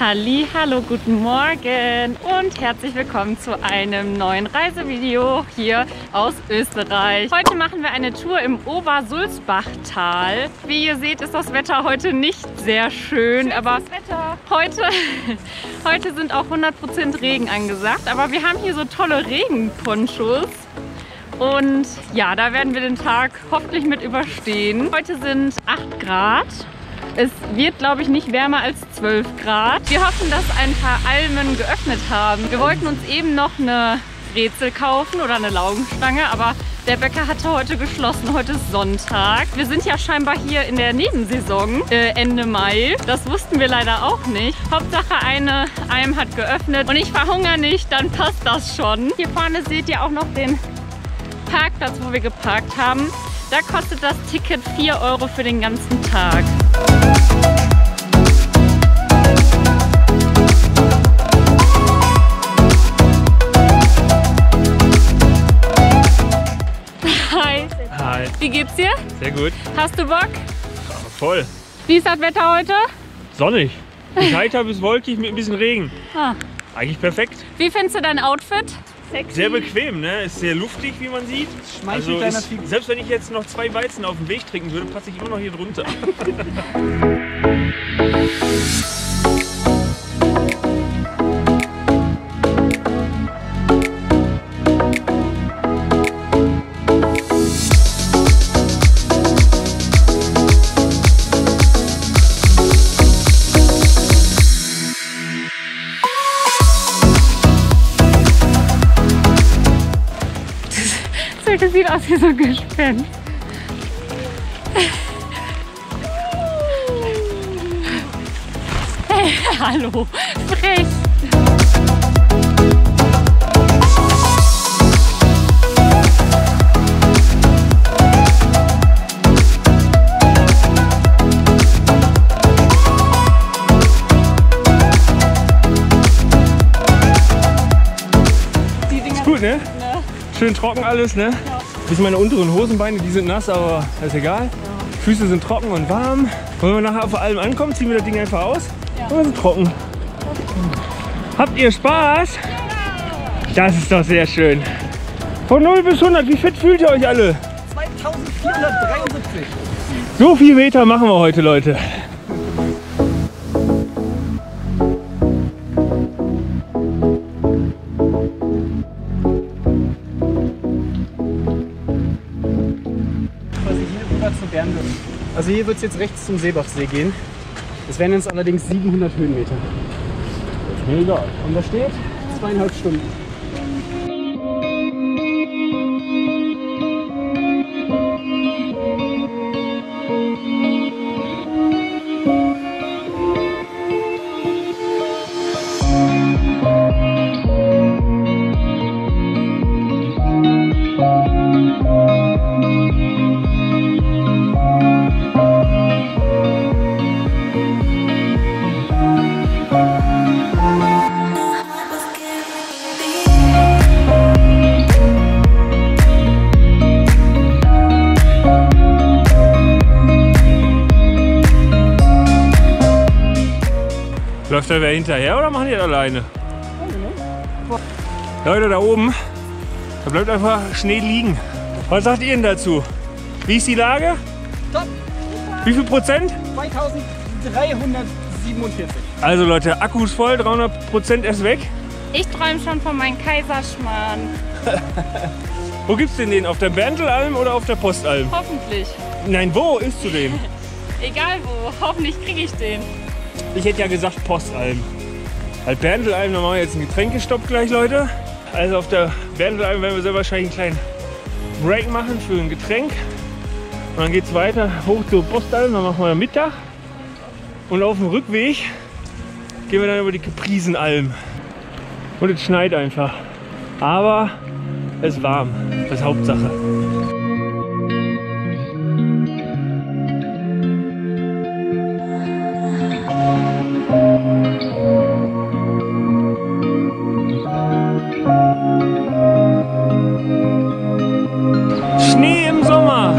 Hallo, guten Morgen und herzlich willkommen zu einem neuen Reisevideo hier aus Österreich. Heute machen wir eine Tour im Obersulzbachtal. Wie ihr seht, ist das Wetter heute nicht sehr schön, aber heute sind auch 100% Regen angesagt. Aber wir haben hier so tolle Regenponchos. Und ja, da werden wir den Tag hoffentlich mit überstehen. Heute sind 8 Grad. Es wird, glaube ich, nicht wärmer als 12 Grad. Wir hoffen, dass ein paar Almen geöffnet haben. Wir wollten uns eben noch eine Brezel kaufen oder eine Laugenstange, aber der Bäcker hatte heute geschlossen. Heute ist Sonntag. Wir sind ja scheinbar hier in der Nebensaison, Ende Mai. Das wussten wir leider auch nicht. Hauptsache eine Alm hat geöffnet und ich verhungere nicht, dann passt das schon. Hier vorne seht ihr auch noch den Parkplatz, wo wir geparkt haben. Da kostet das Ticket 4 Euro für den ganzen Tag. Hi. Hi. Wie geht's dir? Sehr gut. Hast du Bock? Ja, voll. Wie ist das Wetter heute? Sonnig. Heiter bis wolkig mit ein bisschen Regen. Ah. Eigentlich perfekt. Wie findest du dein Outfit? Sexy. Sehr bequem, ne? Ist sehr luftig, wie man sieht. Also ist, selbst wenn ich jetzt noch 2 Weizen auf dem Weg trinken würde, passe ich immer noch hier drunter. Das sieht aus wie so ein Gespenst. Hey, hallo, frech. Ist gut, ne? Schön trocken alles, ne? Ja. Bis meine unteren Hosenbeine, die sind nass, aber das ist egal. Ja. Füße sind trocken und warm. Und wenn wir nachher auf allem ankommen, ziehen wir das Ding einfach aus. Ja. Und wir sind trocken. Habt ihr Spaß? Ja. Das ist doch sehr schön. Von 0 bis 100, wie fit fühlt ihr euch alle? 2473. So viel Meter machen wir heute, Leute. Also hier wird es jetzt rechts zum Seebachsee gehen. Es werden jetzt allerdings 700 Höhenmeter. Das ist mir egal. Und da steht 2,5 Stunden. Läuft da wer hinterher oder machen die das alleine? Leute, da oben, da bleibt einfach Schnee liegen. Was sagt ihr denn dazu? Wie ist die Lage? Top! Wie viel Prozent? 2347. Also Leute, Akku ist voll, 300% ist weg. Ich träume schon von meinem Kaiserschmarrn. Wo gibt's denn den? Auf der Berntelalm oder auf der Postalm? Hoffentlich. Nein, wo isst du den? Egal wo, hoffentlich kriege ich den. Ich hätte ja gesagt Postalm. Halt Berntelalm, da machen wir jetzt einen Getränkestopp gleich, Leute. Also auf der Berntelalm werden wir sehr wahrscheinlich einen kleinen Break machen für ein Getränk. Und dann geht es weiter hoch zur Postalm, dann machen wir Mittag. Und auf dem Rückweg gehen wir dann über die Gepriesenalm. Und es schneit einfach. Aber es ist warm, das ist Hauptsache. Schnee im Sommer.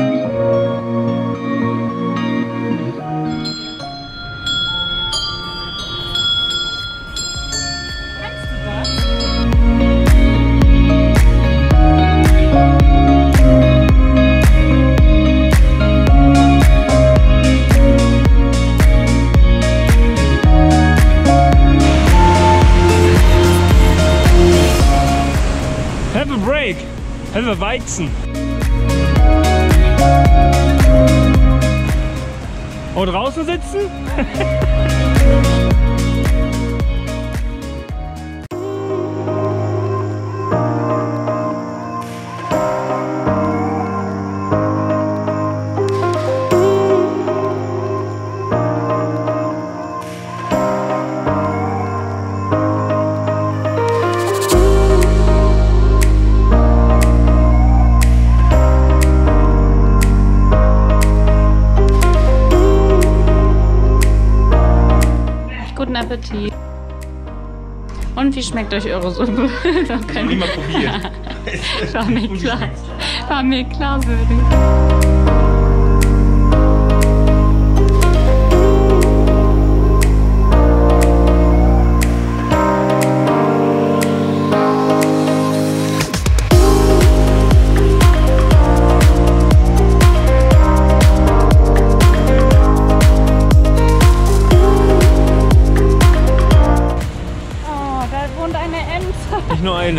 Also Weizen. Und draußen sitzen? Guten Appetit. Und wie schmeckt euch eure Suppe? Das kann ich mal probieren. War mir klar. War mir klar, würde. Nicht nur eine.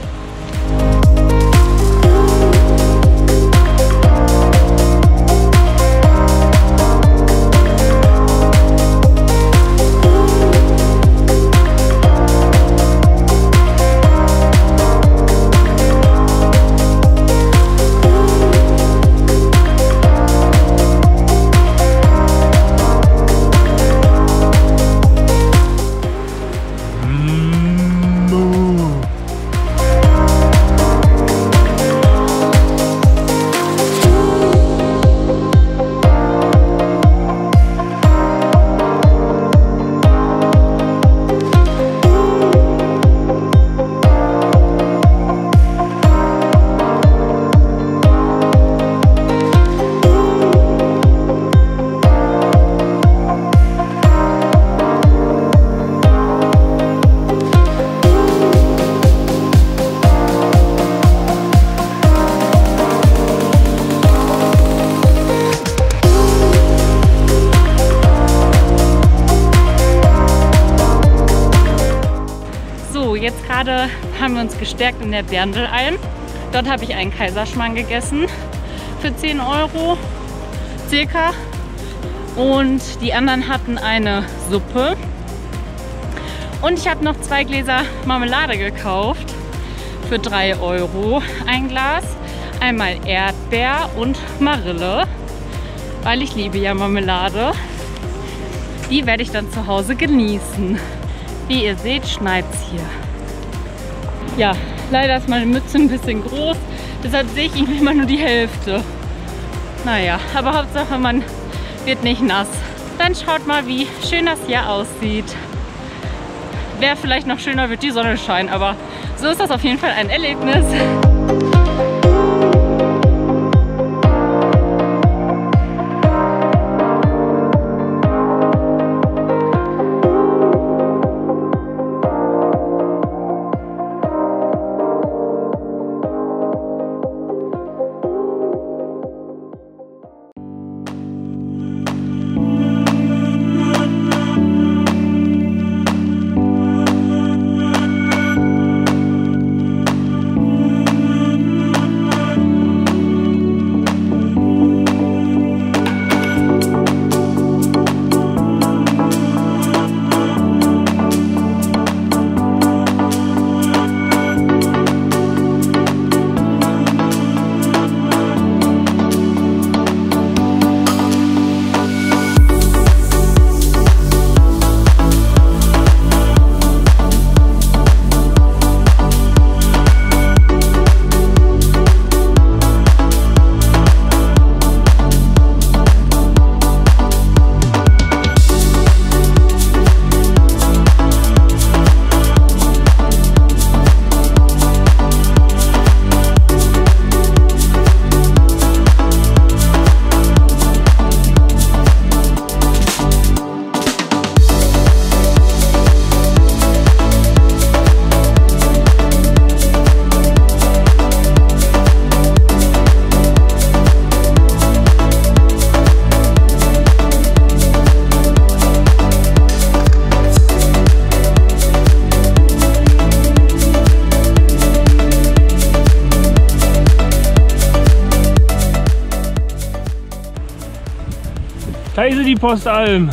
Jetzt gerade haben wir uns gestärkt in der Berndelalm. Dort habe ich einen Kaiserschmarrn gegessen für 10 Euro circa. Und die anderen hatten eine Suppe. Und ich habe noch 2 Gläser Marmelade gekauft für 3 Euro ein Glas. Einmal Erdbeer und Marille, weil ich liebe ja Marmelade. Die werde ich dann zu Hause genießen. Wie ihr seht, schneit es hier. Ja, leider ist meine Mütze ein bisschen groß, deshalb sehe ich irgendwie immer nur die Hälfte. Naja, aber Hauptsache man wird nicht nass. Dann schaut mal, wie schön das hier aussieht. Wäre vielleicht noch schöner, wird die Sonne scheinen, aber so ist das auf jeden Fall ein Erlebnis. ist sie, die Postalm.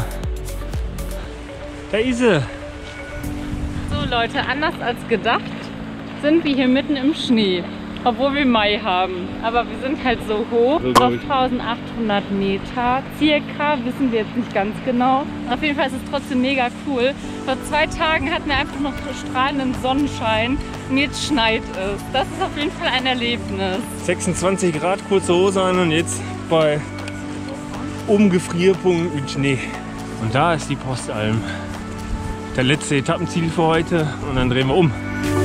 Da ist sie. So Leute, anders als gedacht sind wir hier mitten im Schnee. Obwohl wir Mai haben. Aber wir sind halt so hoch, auf 1800 Meter circa, wissen wir jetzt nicht ganz genau. Auf jeden Fall ist es trotzdem mega cool. Vor 2 Tagen hatten wir einfach noch strahlenden Sonnenschein und jetzt schneit es. Das ist auf jeden Fall ein Erlebnis. 26 Grad, kurze Hose an und jetzt bei Umgefrierpunkt mit Schnee. Und da ist die Postalm. Der letzte Etappenziel für heute und dann drehen wir um.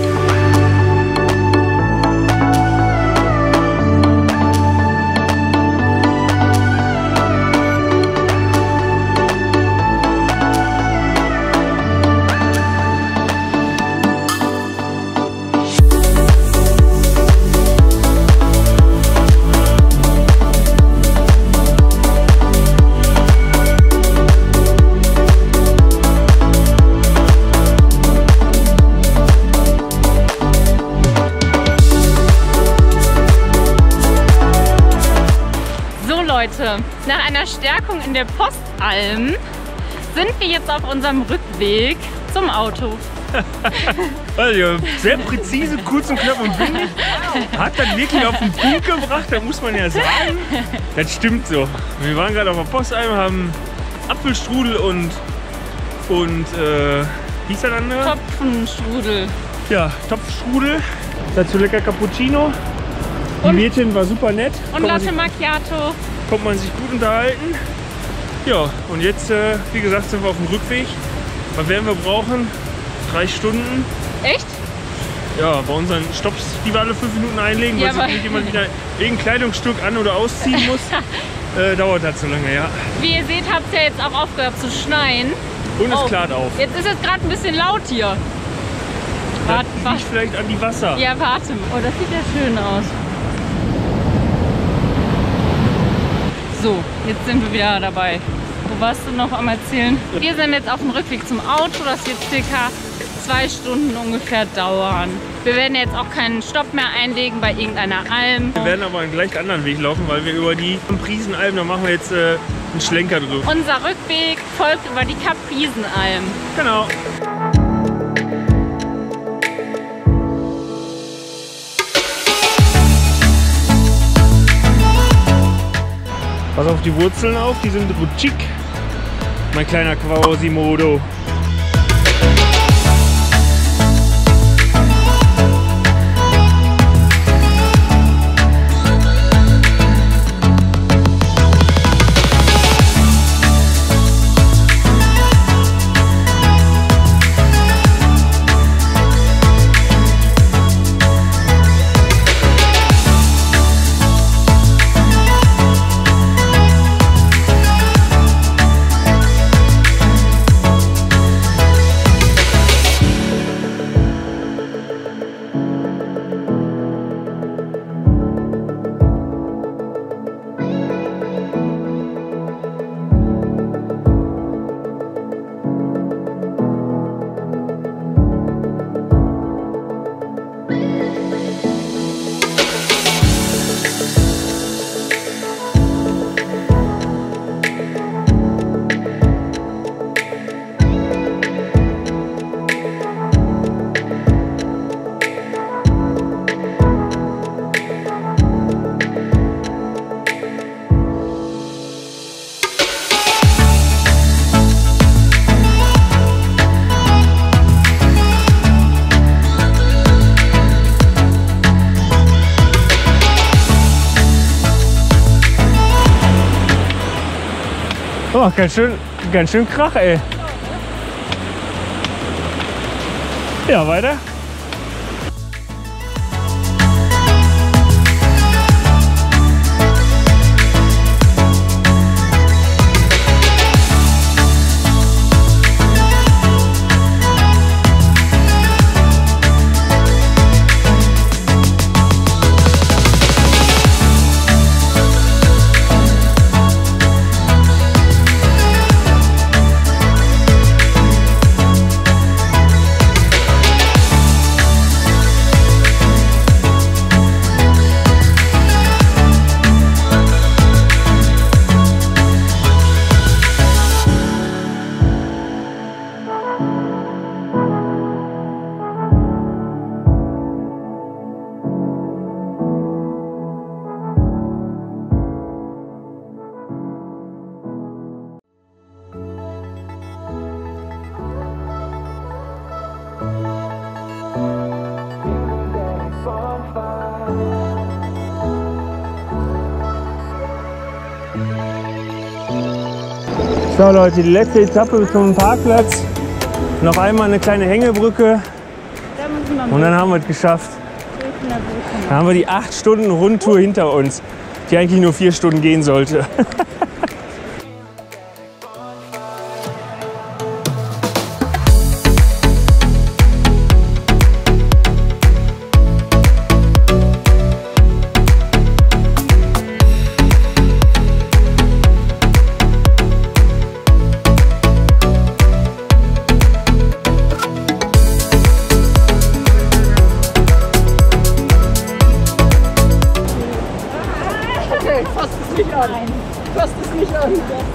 Leute, nach einer Stärkung in der Postalm sind wir jetzt auf unserem Rückweg zum Auto. Also, sehr präzise, kurz und knapp und bündig. Hat das wirklich auf den Punkt gebracht, da muss man ja sagen. Das stimmt so. Wir waren gerade auf der Postalm, haben Apfelstrudel und wie ist das andere? Topfenstrudel. Ja, Topfstrudel. Dazu lecker Cappuccino. Die Mädchen war super nett. Und Latte Macchiato. Konnte man sich gut unterhalten. Ja, und jetzt, wie gesagt, sind wir auf dem Rückweg. Was werden wir brauchen? 3 Stunden. Echt? Ja, bei unseren Stopps, die wir alle 5 Minuten einlegen, weil sich nicht jemand wieder irgendein Kleidungsstück an- oder ausziehen muss. Dauert das so lange, ja. Wie ihr seht, hat es ja jetzt auch aufgehört zu schneien. Und es klart auf. Jetzt ist es gerade ein bisschen laut hier. Das liegt vielleicht an die Wasser. Ja, warte. Oh, das sieht ja schön aus. So, jetzt sind wir wieder dabei. Wo warst du noch am Erzählen? Wir sind jetzt auf dem Rückweg zum Auto. Das wird circa 2 Stunden ungefähr dauern. Wir werden jetzt auch keinen Stopp mehr einlegen bei irgendeiner Alm. Wir werden aber einen gleich anderen Weg laufen, weil wir über die Priesenalm, da machen wir jetzt einen Schlenker drüber. Unser Rückweg folgt über die Kapriesenalm. Genau. Pass auf die Wurzeln auf, die sind rutschig. Mein kleiner Quasimodo. Oh, ganz schön Krach, ey. Ja, weiter. So Leute, die letzte Etappe bis zum Parkplatz. Noch einmal eine kleine Hängebrücke und dann haben wir es geschafft. Dann haben wir die 8 Stunden Rundtour hinter uns, die eigentlich nur 4 Stunden gehen sollte. Fass es nicht an. Fass es nicht an.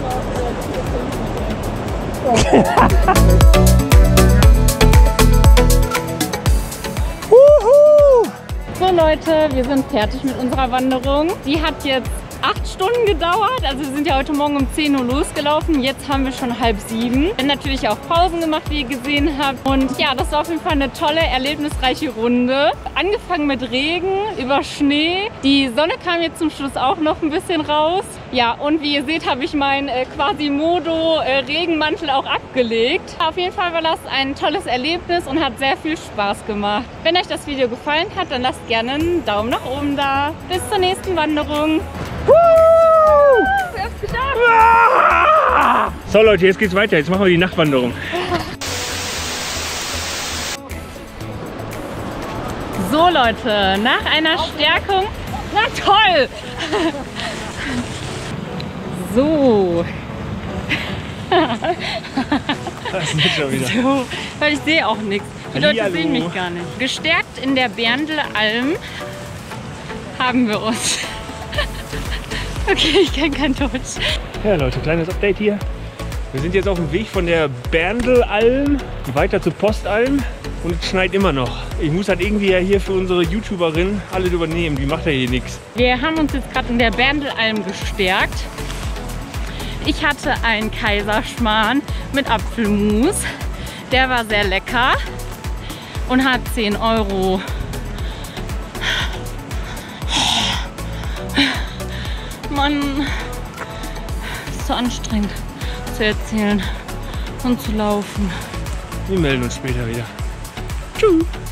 So Leute, wir sind fertig mit unserer Wanderung. Die hat jetzt 8 Stunden gedauert. Also wir sind ja heute Morgen um 10 Uhr losgelaufen. Jetzt haben wir schon 6:30. Wir haben natürlich auch Pausen gemacht, wie ihr gesehen habt. Und ja, das war auf jeden Fall eine tolle, erlebnisreiche Runde. Angefangen mit Regen, über Schnee. Die Sonne kam jetzt zum Schluss auch noch ein bisschen raus. Ja, und wie ihr seht, habe ich meinen Quasimodo-Regenmantel auch abgelegt. Auf jeden Fall war das ein tolles Erlebnis und hat sehr viel Spaß gemacht. Wenn euch das Video gefallen hat, dann lasst gerne einen Daumen nach oben da. Bis zur nächsten Wanderung. Wir haben es geschafft! So Leute, jetzt geht's weiter. Jetzt machen wir die Nachtwanderung. So Leute, nach einer Stärkung... Na toll! So. Das ist nicht schon wieder. So, weil ich sehe auch nichts. Die Leute Hallihallo. sehen mich gar nicht. Gestärkt in der Berndl-Alm haben wir uns. Okay, ich kann kein Deutsch. Ja Leute, kleines Update hier. Wir sind jetzt auf dem Weg von der Berndl-Alm weiter zur Postalm und es schneit immer noch. Ich muss halt irgendwie ja hier für unsere YouTuberin alles übernehmen, die macht ja hier nichts. Wir haben uns jetzt gerade in der Berndl-Alm gestärkt. Ich hatte einen Kaiserschmarrn mit Apfelmus. Der war sehr lecker und hat 10 €. Mann, ist so anstrengend zu erzählen und zu laufen. Wir melden uns später wieder. Tschüss.